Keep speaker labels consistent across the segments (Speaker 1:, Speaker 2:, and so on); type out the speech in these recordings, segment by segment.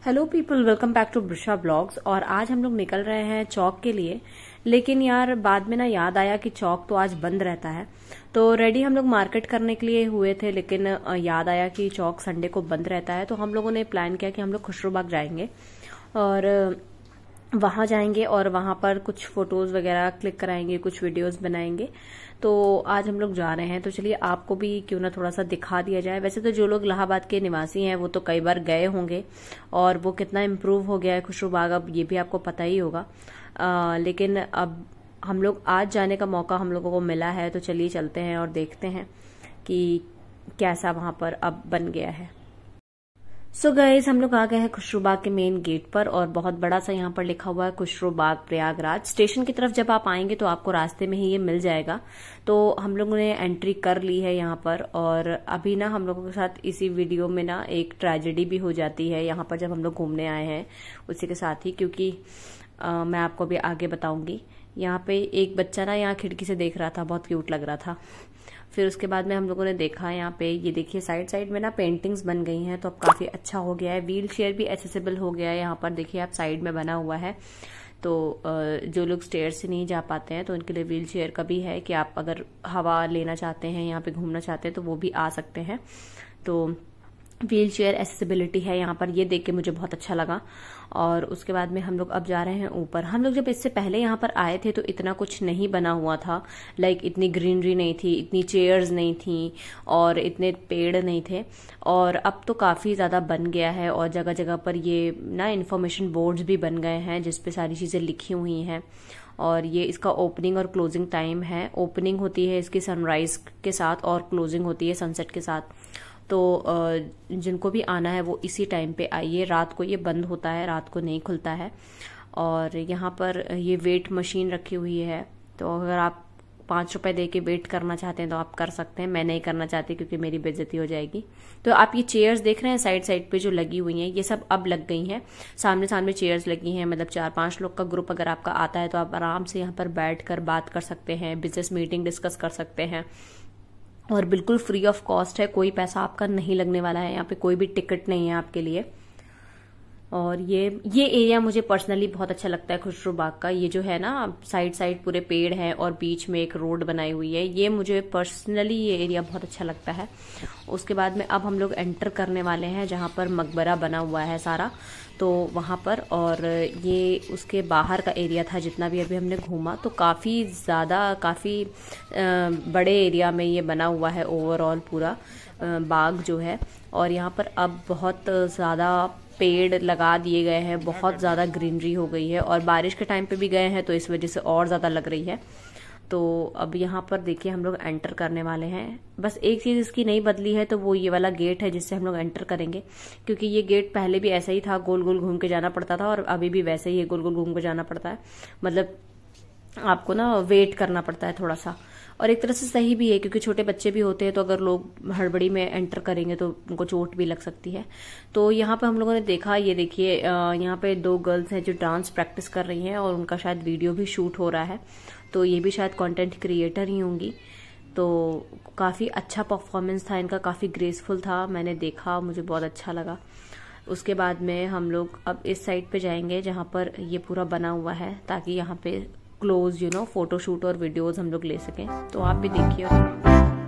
Speaker 1: Hello people, welcome back to Brisha blogs. और आज हम लोग निकल रहे हैं चौक के लिए, लेकिन यार बाद में ना याद आया कि चौक तो आज बंद रहता है। तो रेडी हम लोग मार्केट करने के लिए हुए थे, लेकिन याद आया कि चौक संडे को बंद रहता है। तो हम लोगों ने प्लान किया कि हम लोग खुशरूबाग जाएंगे और वहां जाएंगे और वहां पर कुछ फोटोज वगैरह क्लिक कराएंगे, कुछ वीडियोस बनाएंगे। तो आज हम लोग जा रहे हैं, तो चलिए आपको भी क्यों ना थोड़ा सा दिखा दिया जाए। वैसे तो जो लोग इलाहाबाद के निवासी हैं वो तो कई बार गए होंगे और वो कितना इम्प्रूव हो गया है खुशरूबाग, अब ये भी आपको पता ही होगा। लेकिन अब हम लोग आज जाने का मौका हम लोगों को मिला है, तो चलिए चलते हैं और देखते हैं कि कैसा वहां पर अब बन गया है। सो गाइस, हम लोग आ गए हैं खुशरूबाग के मेन गेट पर और बहुत बड़ा सा यहाँ पर लिखा हुआ है खुशरूबाग प्रयागराज। स्टेशन की तरफ जब आप आएंगे तो आपको रास्ते में ही ये मिल जाएगा। तो हम लोगों ने एंट्री कर ली है यहाँ पर। और अभी ना हम लोगों के साथ इसी वीडियो में ना एक ट्रेजेडी भी हो जाती है यहाँ पर जब हम लोग घूमने आए हैं उसी के साथ ही, क्योंकि मैं आपको अभी आगे बताऊंगी। यहाँ पे एक बच्चा ना यहाँ खिड़की से देख रहा था, बहुत क्यूट लग रहा था। फिर उसके बाद में हम लोगों ने देखा यहाँ पे, ये देखिए साइड साइड में ना पेंटिंग्स बन गई हैं, तो अब काफी अच्छा हो गया है। व्हील चेयर भी एक्सेसिबल हो गया है यहाँ पर, देखिए आप साइड में बना हुआ है। तो जो लोग स्टेयर से नहीं जा पाते हैं तो उनके लिए व्हील चेयर का भी है कि आप अगर हवा लेना चाहते हैं, यहाँ पे घूमना चाहते हैं तो वो भी आ सकते हैं। तो व्हील चेयर एक्सेसिबिलिटी है यहाँ पर, ये देख के मुझे बहुत अच्छा लगा। और उसके बाद में हम लोग अब जा रहे हैं ऊपर। हम लोग जब इससे पहले यहाँ पर आए थे तो इतना कुछ नहीं बना हुआ था, लाइक इतनी ग्रीनरी नहीं थी, इतनी चेयर्स नहीं थी और इतने पेड़ नहीं थे। और अब तो काफी ज्यादा बन गया है और जगह जगह पर ये ना इन्फॉर्मेशन बोर्ड्स भी बन गए हैं जिसपे सारी चीजें लिखी हुई हैं। और ये इसका ओपनिंग और क्लोजिंग टाइम है। ओपनिंग होती है इसकी सनराइज के साथ और क्लोजिंग होती है सनसेट के साथ। तो जिनको भी आना है वो इसी टाइम पे आइए। रात को ये बंद होता है, रात को नहीं खुलता है। और यहाँ पर ये वेट मशीन रखी हुई है, तो अगर आप 5 रुपए दे के वेट करना चाहते हैं तो आप कर सकते हैं। मैं नहीं करना चाहती क्योंकि मेरी बेइज्जती हो जाएगी। तो आप ये चेयर्स देख रहे हैं साइड साइड पे जो लगी हुई हैं, ये सब अब लग गई हैं। सामने सामने चेयर्स लगी हैं, मतलब 4-5 लोग का ग्रुप अगर आपका आता है तो आप आराम से यहाँ पर बैठ कर बात कर सकते हैं, बिजनेस मीटिंग डिस्कस कर सकते हैं। और बिल्कुल फ्री ऑफ कॉस्ट है, कोई पैसा आपका नहीं लगने वाला है। यहाँ पे कोई भी टिकट नहीं है आपके लिए। और ये एरिया मुझे पर्सनली बहुत अच्छा लगता है खुशरूबाग का। ये जो है ना साइड साइड पूरे पेड़ हैं और बीच में एक रोड बनाई हुई है, ये मुझे पर्सनली ये एरिया बहुत अच्छा लगता है। उसके बाद में अब हम लोग एंटर करने वाले हैं जहाँ पर मकबरा बना हुआ है सारा, तो वहां पर। और ये उसके बाहर का एरिया था जितना भी अभी हमने घूमा, तो काफी बड़े एरिया में ये बना हुआ है ओवरऑल पूरा बाग जो है। और यहाँ पर अब बहुत ज्यादा पेड़ लगा दिए गए हैं, बहुत ज्यादा ग्रीनरी हो गई है। और बारिश के टाइम पे भी गए हैं तो इस वजह से और ज्यादा लग रही है। तो अब यहाँ पर देखिए हम लोग एंटर करने वाले हैं। बस एक चीज इसकी नहीं बदली है, तो वो ये वाला गेट है जिससे हम लोग एंटर करेंगे, क्योंकि ये गेट पहले भी ऐसा ही था, गोल गोल घूम के जाना पड़ता था और अभी भी वैसे ही गोल गोल घूम के जाना पड़ता है। मतलब आपको ना वेट करना पड़ता है थोड़ा सा। और एक तरह से सही भी है क्योंकि छोटे बच्चे भी होते हैं, तो अगर लोग हड़बड़ी में एंटर करेंगे तो उनको चोट भी लग सकती है। तो यहाँ पे हम लोगों ने देखा, ये देखिए यहाँ पे 2 गर्ल्स हैं जो डांस प्रैक्टिस कर रही हैं और उनका शायद वीडियो भी शूट हो रहा है। तो ये भी शायद कंटेंट क्रिएटर ही होंगी। तो काफी अच्छा परफॉर्मेंस था इनका, काफी ग्रेसफुल था, मैंने देखा, मुझे बहुत अच्छा लगा। उसके बाद में हम लोग अब इस साइड पे जाएंगे जहाँ पर ये पूरा बना हुआ है, ताकि यहाँ पे क्लोज फोटो शूट और वीडियोस हम लोग ले सकें। तो आप भी देखिए।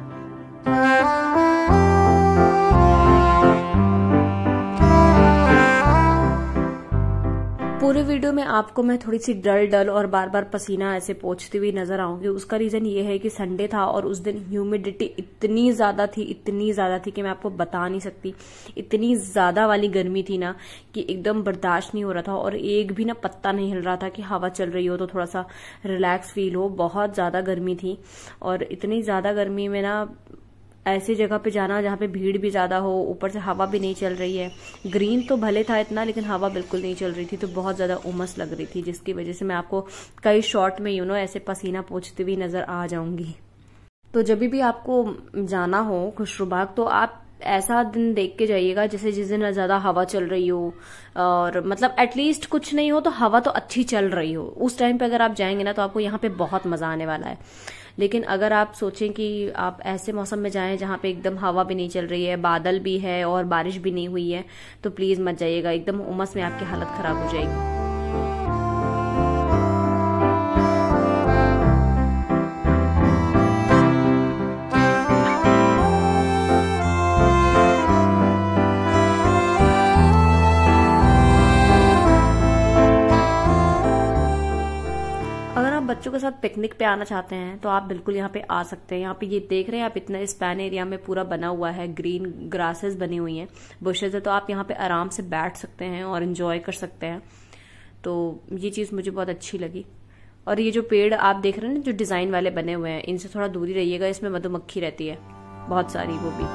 Speaker 1: पूरे वीडियो में आपको मैं थोड़ी सी डल और बार बार पसीना ऐसे पोंछती हुई नजर आऊंगी। उसका रीजन ये है कि संडे था और उस दिन ह्यूमिडिटी इतनी ज्यादा थी कि मैं आपको बता नहीं सकती। इतनी ज्यादा वाली गर्मी थी ना कि एकदम बर्दाश्त नहीं हो रहा था। और एक भी ना पत्ता नहीं हिल रहा था कि हवा चल रही हो तो थोड़ा सा रिलैक्स फील हो। बहुत ज्यादा गर्मी थी और इतनी ज्यादा गर्मी में ना ऐसी जगह पे जाना जहाँ पे भीड़ भी ज्यादा हो, ऊपर से हवा भी नहीं चल रही है। ग्रीन तो भले था इतना, लेकिन हवा बिल्कुल नहीं चल रही थी, तो बहुत ज्यादा उमस लग रही थी, जिसकी वजह से मैं आपको कई शॉट में ऐसे पसीना पोंछती हुई नजर आ जाऊंगी। तो जब भी आपको जाना हो खुशरूबाग तो आप ऐसा दिन देख के जाइएगा जैसे जिस दिन ज्यादा हवा चल रही हो, और मतलब एटलीस्ट कुछ नहीं हो तो हवा तो अच्छी चल रही हो, उस टाइम पे अगर आप जाएंगे ना तो आपको यहाँ पे बहुत मजा आने वाला है। लेकिन अगर आप सोचें कि आप ऐसे मौसम में जाएं जहाँ पे एकदम हवा भी नहीं चल रही है, बादल भी है और बारिश भी नहीं हुई है, तो प्लीज मत जाइएगा, एकदम उमस में आपकी हालत खराब हो जाएगी। अगर आप बच्चों के साथ पिकनिक पे आना चाहते हैं तो आप बिल्कुल यहाँ पे आ सकते हैं। यहाँ पे ये देख रहे हैं आप, इतना स्पैन एरिया में पूरा बना हुआ है, ग्रीन ग्रासेस बनी हुई हैं, बुशेज है, तो आप यहाँ पे आराम से बैठ सकते हैं और एंजॉय कर सकते हैं। तो ये चीज़ मुझे बहुत अच्छी लगी। और ये जो पेड़ आप देख रहे हैं ना, जो डिज़ाइन वाले बने हुए हैं, इनसे थोड़ा दूरी रहिएगा, इसमें मधुमक्खी रहती है बहुत सारी, वो भी।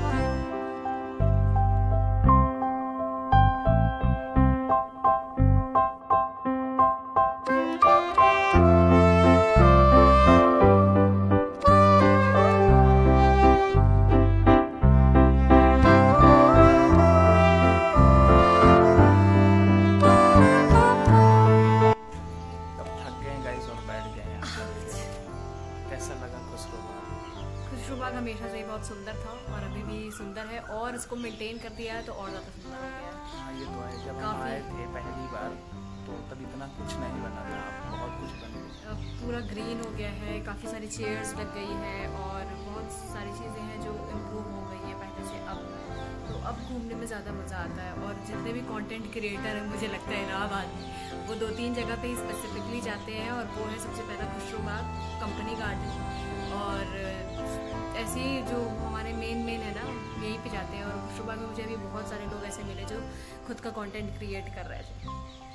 Speaker 2: खुशरूबाग हमेशा से ही बहुत सुंदर था और अभी भी सुंदर है, और इसको मेंटेन कर दिया है तो और ज़्यादा सुंदर हो गया है।
Speaker 3: हाँ, ये तो है। जब हम आए थे पहली बार तो तब इतना कुछ नहीं बना था, बहुत कुछ बन गया,
Speaker 2: पूरा ग्रीन हो गया है, काफ़ी सारी चेयर्स लग गई है और बहुत सारी चीज़ें हैं जो इम्प्रूव हो गई हैं पहले से अब। तो अब घूमने में ज़्यादा मज़ा आता है। और जितने भी कंटेंट क्रिएटर हैं, मुझे लगता है इलाहाबाद में, वो 2-3 जगह पे स्पेसिफिकली जाते हैं, और वो है सबसे पहला खुशरूबाग, कंपनी गार्डन, और ऐसे ही जो हमारे मेन है ना, यहीं पे जाते हैं। और खुशरूबाग में मुझे अभी बहुत सारे लोग ऐसे मिले जो खुद का कंटेंट क्रिएट कर रहे थे।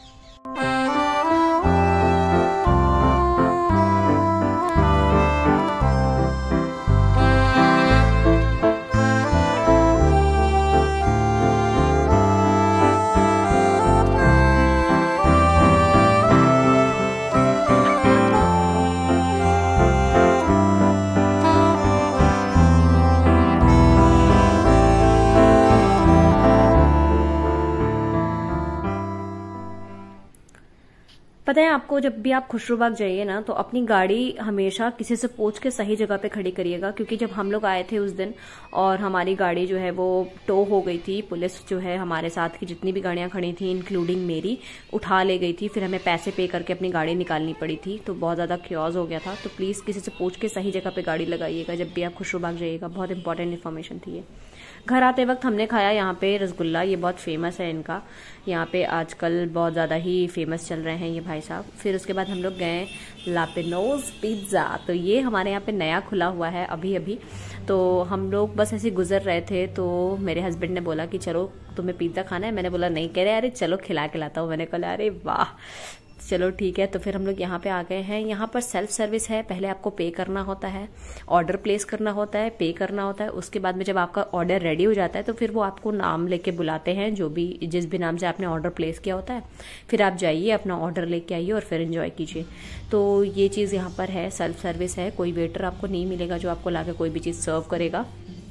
Speaker 1: पता है आपको, जब भी आप खुशरूबाग जाइए ना तो अपनी गाड़ी हमेशा किसी से पूछ के सही जगह पे खड़ी करिएगा, क्योंकि जब हम लोग आए थे उस दिन और हमारी गाड़ी जो है वो टो हो गई थी, पुलिस जो है हमारे साथ की जितनी भी गाड़ियां खड़ी थी इंक्लूडिंग मेरी, उठा ले गई थी। फिर हमें पैसे पे करके अपनी गाड़ी निकालनी पड़ी थी, तो बहुत ज्यादा क्योज हो गया था। तो प्लीज किसी से पूछ के सही जगह पे गाड़ी लगाइएगा जब भी आप खुशरूबाग जाइएगा, बहुत इंपॉर्टेंट इन्फॉर्मेशन थी ये। घर आते वक्त हमने खाया यहाँ पे रसगुल्ला, ये बहुत फेमस है इनका, यहाँ पे आजकल बहुत ज़्यादा ही फेमस चल रहे हैं ये भाई साहब। फिर उसके बाद हम लोग गए लापिनोज पिज्ज़ा, तो ये हमारे यहाँ पे नया खुला हुआ है अभी अभी। तो हम लोग बस ऐसे गुजर रहे थे तो मेरे हस्बैंड ने बोला कि चलो तुम्हें पिज्ज़ा खाना है, मैंने बोला नहीं, कह रहे अरे चलो खिला के लाता हूँ। मैंने कहा अरे वाह चलो ठीक है। तो फिर हम लोग यहाँ पे आ गए हैं। यहाँ पर सेल्फ सर्विस है, पहले आपको पे करना होता है, ऑर्डर प्लेस करना होता है, पे करना होता है। उसके बाद में जब आपका ऑर्डर रेडी हो जाता है तो फिर वो आपको नाम लेके बुलाते हैं, जो भी जिस भी नाम से आपने ऑर्डर प्लेस किया होता है। फिर आप जाइए अपना ऑर्डर लेके आइए और फिर एंजॉय कीजिए। तो ये चीज़ यहाँ पर है, सेल्फ सर्विस है, कोई वेटर आपको नहीं मिलेगा जो आपको लाके कोई भी चीज़ सर्व करेगा।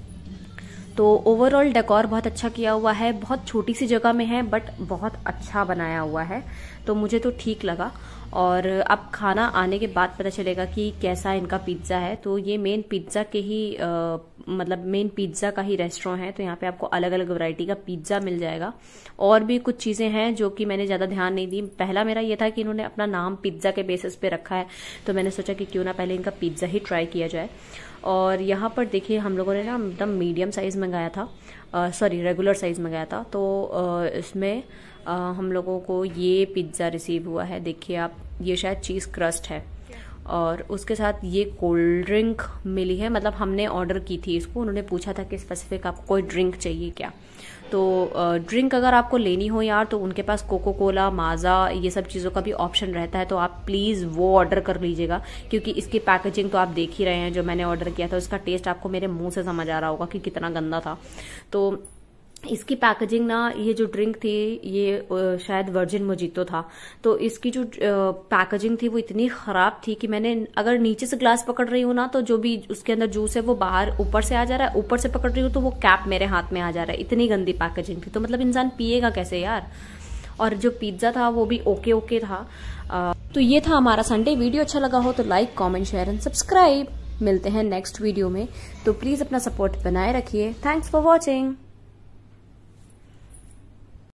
Speaker 1: तो ओवरऑल डेकोर बहुत अच्छा किया हुआ है, बहुत छोटी सी जगह में है बट बहुत अच्छा बनाया हुआ है, तो मुझे तो ठीक लगा। और अब खाना आने के बाद पता चलेगा कि कैसा इनका पिज्ज़ा है। तो ये मेन पिज्ज़ा के ही मतलब मेन पिज्ज़ा का ही रेस्टोरेंट है, तो यहाँ पे आपको अलग अलग वैरायटी का पिज्ज़ा मिल जाएगा। और भी कुछ चीज़ें हैं जो कि मैंने ज़्यादा ध्यान नहीं दी। पहला मेरा ये था कि इन्होंने अपना नाम पिज्ज़ा के बेसिस पे रखा है, तो मैंने सोचा कि क्यों ना पहले इनका पिज्ज़ा ही ट्राई किया जाए। और यहाँ पर देखिए हम लोगों ने ना एकदम मीडियम साइज़ मंगाया था, सॉरी रेगुलर साइज़ मंगाया था। तो इसमें हम लोगों को ये पिज्ज़ा रिसीव हुआ है, देखिए आप, ये शायद चीज़ क्रस्ट है और उसके साथ ये कोल्ड ड्रिंक मिली है। मतलब हमने ऑर्डर की थी इसको, उन्होंने पूछा था कि स्पेसिफिक आपको कोई ड्रिंक चाहिए क्या। तो ड्रिंक अगर आपको लेनी हो यार तो उनके पास कोको कोला, माजा, ये सब चीज़ों का भी ऑप्शन रहता है, तो आप प्लीज़ वो ऑर्डर कर लीजिएगा, क्योंकि इसकी पैकेजिंग तो आप देख ही रहे हैं। जो मैंने ऑर्डर किया था उसका टेस्ट आपको मेरे मुंह से समझ आ रहा होगा कि कितना गंदा था। तो इसकी पैकेजिंग ना, ये जो ड्रिंक थी ये शायद वर्जिन मोजितो था, तो इसकी जो पैकेजिंग थी वो इतनी खराब थी कि मैंने अगर नीचे से ग्लास पकड़ रही हूँ ना तो जो भी उसके अंदर जूस है वो बाहर ऊपर से आ जा रहा है, ऊपर से पकड़ रही हूँ तो वो कैप मेरे हाथ में आ जा रहा है। इतनी गंदी पैकेजिंग थी, तो मतलब इंसान पिएगा कैसे यार। और जो पिज्जा था वो भी ओके ओके था। तो ये था हमारा संडे। वीडियो अच्छा लगा हो तो like, comment, share and subscribe. मिलते हैं नेक्स्ट वीडियो में, तो प्लीज अपना सपोर्ट बनाए रखिए। Thanks for watching.